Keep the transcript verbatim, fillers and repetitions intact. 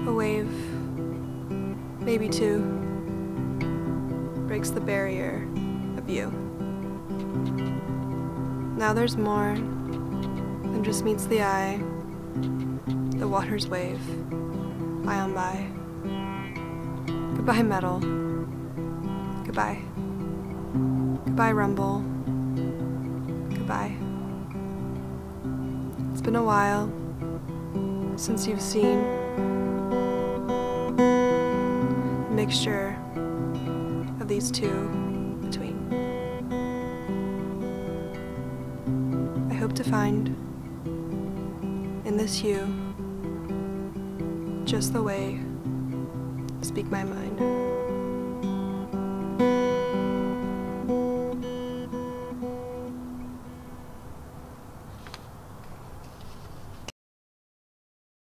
A wave, maybe two, breaks the barrier of you. Now there's more than just meets the eye. The waters wave, by on by. Goodbye, metal. Goodbye. Goodbye, rumble. Goodbye. It's been a while since you've seen the mixture of these two between. I hope to find in this hue just the way to speak my mind.